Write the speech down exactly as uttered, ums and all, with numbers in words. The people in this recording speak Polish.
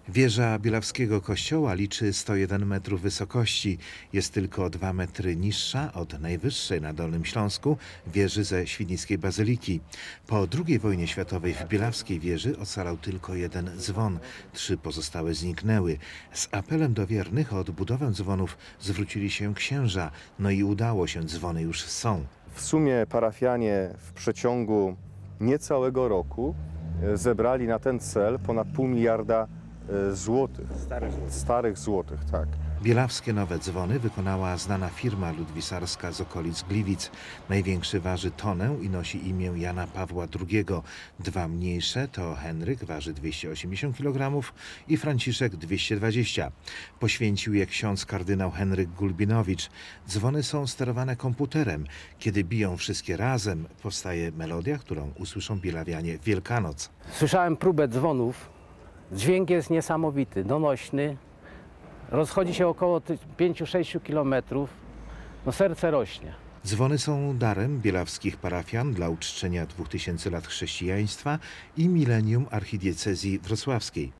Wieża Bielawskiego kościoła liczy sto jeden metrów wysokości. Jest tylko o dwa metry niższa od najwyższej na Dolnym Śląsku wieży ze Świdnickiej Bazyliki. Po drugiej wojnie światowej w Bielawskiej wieży ocalał tylko jeden dzwon. Trzy pozostałe zniknęły. Z apelem do wiernych o odbudowę dzwonów zwrócili się księża. No i udało się, dzwony już są. W sumie parafianie w przeciągu niecałego roku zebrali na ten cel ponad pół miliarda złotych. Starych złotych. Starych złotych, tak. Bielawskie nowe dzwony wykonała znana firma ludwisarska z okolic Gliwic. Największy waży tonę i nosi imię Jana Pawła drugiego. Dwa mniejsze to Henryk, waży dwieście osiemdziesiąt kilogramów i Franciszek dwieście dwadzieścia. Poświęcił je ksiądz kardynał Henryk Gulbinowicz. Dzwony są sterowane komputerem. Kiedy biją wszystkie razem, powstaje melodia, którą usłyszą bielawianie w Wielkanoc. Słyszałem próbę dzwonów. Dźwięk jest niesamowity, donośny. Rozchodzi się około pięciu do sześciu kilometrów. No serce rośnie. Dzwony są darem bielawskich parafian dla uczczenia dwóch tysięcy lat chrześcijaństwa i milenium archidiecezji wrocławskiej.